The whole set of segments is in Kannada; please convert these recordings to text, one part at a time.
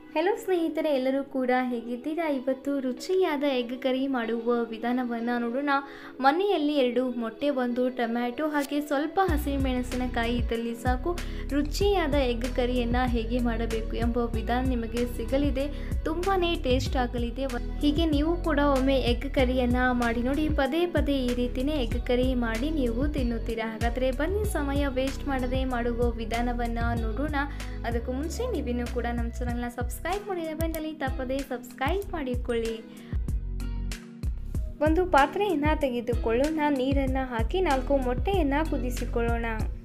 ಹೆಲೋ ಸ್ನೇಹಿತರೆ, ಎಲ್ಲರೂ ಕೂಡ ಹೇಗಿದ್ದೀರಾ? ಇವತ್ತು ರುಚಿಯಾದ ಎಗ್ ಕರಿ ಮಾಡುವ ವಿಧಾನವನ್ನು ನೋಡೋಣ. ಮನೆಯಲ್ಲಿ 2 ಮೊಟ್ಟೆ, 1 ಟೊಮ್ಯಾಟೊ ಹಾಗೆ ಸ್ವಲ್ಪ ಹಸಿಮೆಣಸಿನಕಾಯಿ ಇದ್ದಲ್ಲಿ ಸಾಕು ರುಚಿಯಾದ ಎಗ್ ಕರಿಯನ್ನು ಹೇಗೆ ಮಾಡಬೇಕು ಎಂಬ ವಿಧಾನ ನಿಮಗೆ ಸಿಗಲಿದೆ. ತುಂಬಾ ಟೇಸ್ಟ್ ಆಗಲಿದೆ. ಹೀಗೆ ನೀವು ಕೂಡ ಒಮ್ಮೆ ಎಗ್ ಕರಿಯನ್ನು ಮಾಡಿ ನೋಡಿ. ಪದೇ ಪದೇ ಈ ರೀತಿಯೇ ಎಗ್ ಕರಿ ಮಾಡಿ ನೀವು ತಿನ್ನುತ್ತೀರಾ. ಹಾಗಾದರೆ ಬನ್ನಿ, ಸಮಯ ವೇಸ್ಟ್ ಮಾಡದೆ ಮಾಡುವ ವಿಧಾನವನ್ನು ನೋಡೋಣ. ಅದಕ್ಕೂ ಮುಂಚೆ ನೀವಿನ್ನೂ ಕೂಡ ನಮ್ಮ ಚಾನಲ್ನ ಸಬ್ಸ್ಕ್ರೈಬ್ ಮಾಡಿದ ಬೆನ್ನಲ್ಲಿ ತಪ್ಪದೆ ಸಬ್ಸ್ಕ್ರೈಬ್ ಮಾಡಿಕೊಳ್ಳಿ. ಒಂದು ಪಾತ್ರೆಯನ್ನು ತೆಗೆದುಕೊಳ್ಳೋಣ. ನೀರನ್ನು ಹಾಕಿ 4 ಮೊಟ್ಟೆಯನ್ನು ಕುದಿಸಿಕೊಳ್ಳೋಣ.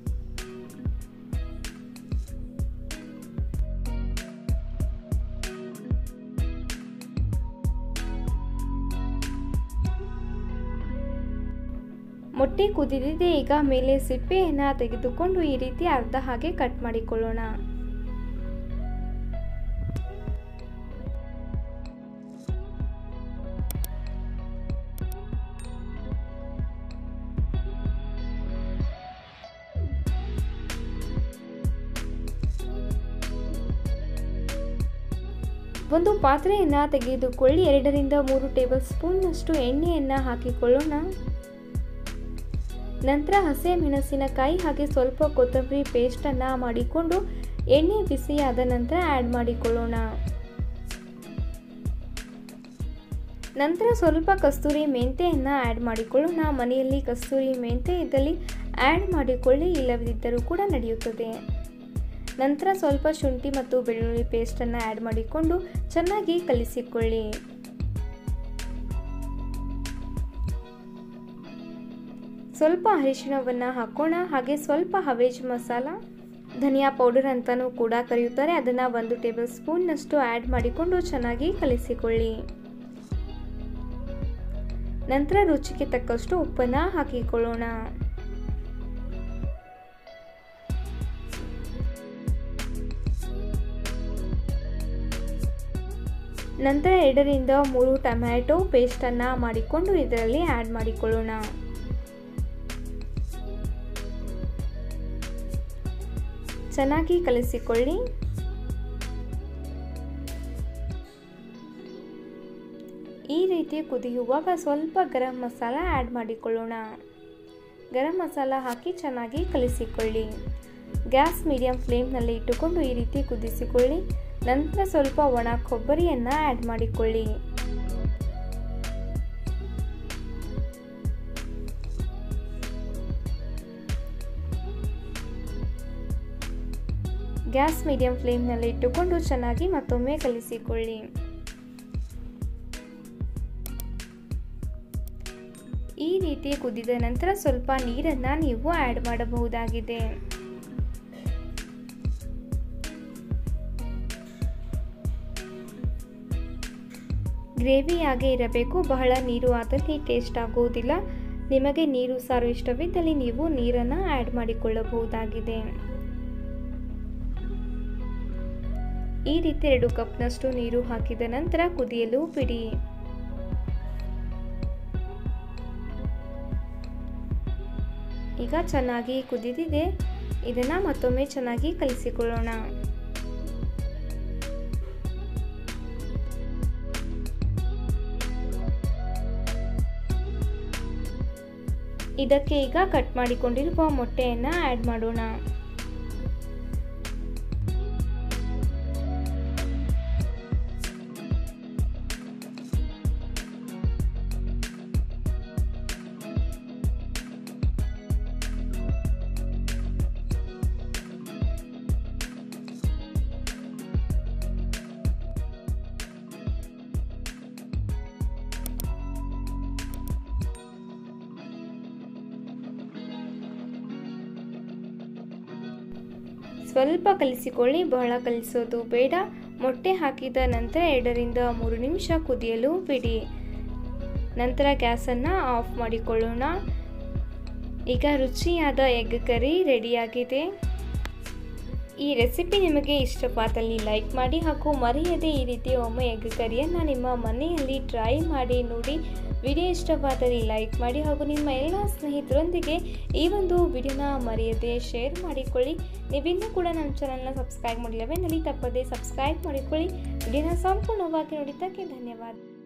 ಮೊಟ್ಟೆ ಕುದಿದಿದೆ. ಈಗ ಮೇಲೆ ಸಿಪ್ಪೆಯನ್ನು ತೆಗೆದುಕೊಂಡು ಈ ರೀತಿ ಅರ್ಧ ಹಾಗೆ ಕಟ್ ಮಾಡಿಕೊಳ್ಳೋಣ. ಒಂದು ಪಾತ್ರೆಯನ್ನು ತೆಗೆದುಕೊಳ್ಳಿ. 2 ರಿಂದ 3 ಟೇಬಲ್ ಸ್ಪೂನ್ನಷ್ಟು ಎಣ್ಣೆಯನ್ನು ಹಾಕಿಕೊಳ್ಳೋಣ. ನಂತರ ಹಸಿಮೆಣಸಿನಕಾಯಿ ಹಾಗೆ ಸ್ವಲ್ಪ ಕೊತ್ತಂಬರಿ ಪೇಸ್ಟನ್ನು ಮಾಡಿಕೊಂಡು ಎಣ್ಣೆ ಬಿಸಿಯಾದ ನಂತರ ಆ್ಯಡ್ ಮಾಡಿಕೊಳ್ಳೋಣ. ನಂತರ ಸ್ವಲ್ಪ ಕಸ್ತೂರಿ ಮೆಂತೆಯನ್ನು ಆ್ಯಡ್ ಮಾಡಿಕೊಳ್ಳೋಣ. ಮನೆಯಲ್ಲಿ ಕಸ್ತೂರಿ ಮೆಂತೆ ಇದ್ದಲ್ಲಿ ಆ್ಯಡ್ ಮಾಡಿಕೊಳ್ಳಿ, ಇಲ್ಲದಿದ್ದರೂ ಕೂಡ ನಡೆಯುತ್ತದೆ. ನಂತರ ಸ್ವಲ್ಪ ಶುಂಠಿ ಮತ್ತು ಬೆಳ್ಳುಳ್ಳಿ ಪೇಸ್ಟನ್ನು ಆ್ಯಡ್ ಮಾಡಿಕೊಂಡು ಚೆನ್ನಾಗಿ ಕಲಿಸಿಕೊಳ್ಳಿ. ಸ್ವಲ್ಪ ಅರಿಶಿಣವನ್ನು ಹಾಕೋಣ. ಹಾಗೆ ಸ್ವಲ್ಪ ಹವೇಜ್ ಮಸಾಲ, ಧನಿಯಾ ಪೌಡರ್ ಅಂತಲೂ ಕೂಡ ಕರೆಯುತ್ತಾರೆ, ಅದನ್ನು 1 ಟೇಬಲ್ ಸ್ಪೂನ್ನಷ್ಟು ಆ್ಯಡ್ ಮಾಡಿಕೊಂಡು ಚೆನ್ನಾಗಿ ಕಲಿಸಿಕೊಳ್ಳಿ. ನಂತರ ರುಚಿಗೆ ತಕ್ಕಷ್ಟು ಉಪ್ಪನ್ನು ಹಾಕಿಕೊಳ್ಳೋಣ. ನಂತರ 2 ರಿಂದ 3 ಟೊಮ್ಯಾಟೊ ಪೇಸ್ಟನ್ನು ಮಾಡಿಕೊಂಡು ಇದರಲ್ಲಿ ಆ್ಯಡ್ ಮಾಡಿಕೊಳ್ಳೋಣ. ಚೆನ್ನಾಗಿ ಕಲಿಸಿಕೊಳ್ಳಿ. ಈ ರೀತಿ ಕುದಿಯುವಾಗ ಸ್ವಲ್ಪ ಗರಂ ಮಸಾಲ ಆ್ಯಡ್ ಮಾಡಿಕೊಳ್ಳೋಣ. ಗರಂ ಮಸಾಲ ಹಾಕಿ ಚೆನ್ನಾಗಿ ಕಲಿಸಿಕೊಳ್ಳಿ. ಗ್ಯಾಸ್ ಮೀಡಿಯಂ ಫ್ಲೇಮ್ನಲ್ಲಿ ಇಟ್ಟುಕೊಂಡು ಈ ರೀತಿ ಕುದಿಸಿಕೊಳ್ಳಿ. ನಂತರ ಸ್ವಲ್ಪ ಒಣ ಕೊಬ್ಬರಿಯನ್ನು ಆ್ಯಡ್ ಮಾಡಿಕೊಳ್ಳಿ. ಗ್ಯಾಸ್ ಮೀಡಿಯಂ ಫ್ಲೇಮ್ನಲ್ಲಿ ಇಟ್ಟುಕೊಂಡು ಚೆನ್ನಾಗಿ ಮತ್ತೊಮ್ಮೆ ಕಲಿಸಿಕೊಳ್ಳಿ. ಈ ರೀತಿ ಕುದಿದ ನಂತರ ಸ್ವಲ್ಪ ನೀರನ್ನು ನೀವು ಆ್ಯಡ್ ಮಾಡಬಹುದಾಗಿದೆ. ಗ್ರೇವಿಯಾಗಿ ಇರಬೇಕು. ಬಹಳ ನೀರು ಆದಲ್ಲಿ ಟೇಸ್ಟ್ ಆಗುವುದಿಲ್ಲ. ನಿಮಗೆ ನೀರು ಸಾರು ಇಷ್ಟವಿದ್ದಲ್ಲಿ ನೀವು ನೀರನ್ನು ಆ್ಯಡ್ ಮಾಡಿಕೊಳ್ಳಬಹುದಾಗಿದೆ. ಈ ರೀತಿ 2 ಕಪ್ನಷ್ಟು ನೀರು ಹಾಕಿದ ನಂತರ ಕುದಿಯಲು ಬಿಡಿ. ಈಗ ಚೆನ್ನಾಗಿ ಕುದಿದಿದೆ. ಇದನ್ನು ಮತ್ತೊಮ್ಮೆ ಚೆನ್ನಾಗಿ ಕಲಿಸಿಕೊಳ್ಳೋಣ. ಇದಕ್ಕೆ ಈಗ ಕಟ್ ಮಾಡಿಕೊಂಡಿರುವ ಮೊಟ್ಟೆಯನ್ನು ಆ್ಯಡ್ ಮಾಡೋಣ. ಸ್ವಲ್ಪ ಕಲಿಸಿಕೊಳ್ಳಿ, ಬಹಳ ಕಲಿಸೋದು ಬೇಡ. ಮೊಟ್ಟೆ ಹಾಕಿದ ನಂತರ 2 ರಿಂದ 3 ನಿಮಿಷ ಕುದಿಯಲು ಬಿಡಿ. ನಂತರ ಗ್ಯಾಸನ್ನು ಆಫ್ ಮಾಡಿಕೊಳ್ಳೋಣ. ಈಗ ರುಚಿಯಾದ ಎಗ್ ಕರಿ ರೆಡಿಯಾಗಿದೆ. ಈ ರೆಸಿಪಿ ನಿಮಗೆ ಇಷ್ಟವಾದಲ್ಲಿ ಲೈಕ್ ಮಾಡಿ ಹಾಗೂ ಮರೆಯದೆ ಈ ರೀತಿ ಒಮ್ಮೆ ಎಗ್ ಕರಿಯನ್ನು ನಿಮ್ಮ ಮನೆಯಲ್ಲಿ ಟ್ರೈ ಮಾಡಿ ನೋಡಿ. ವಿಡಿಯೋ ಇಷ್ಟವಾದಲ್ಲಿ ಲೈಕ್ ಮಾಡಿ ಹಾಗೂ ನಿಮ್ಮ ಎಲ್ಲ ಸ್ನೇಹಿತರೊಂದಿಗೆ ಈ ಒಂದು ವಿಡಿಯೋನ ಮರೆಯದೆ ಶೇರ್ ಮಾಡಿಕೊಳ್ಳಿ. ನೀವಿನ್ನೂ ಕೂಡ ನಮ್ಮ ಚಾನಲ್ನ ಸಬ್ಸ್ಕ್ರೈಬ್ ಮಾಡಿಲ್ಲವೆಂದರೆ ತಪ್ಪದೆ ಸಬ್ಸ್ಕ್ರೈಬ್ ಮಾಡಿಕೊಳ್ಳಿ. ವಿಡಿಯೋನ ಸಂಪೂರ್ಣವಾಗಿ ನೋಡಿದ್ದಕ್ಕೆ ಧನ್ಯವಾದ.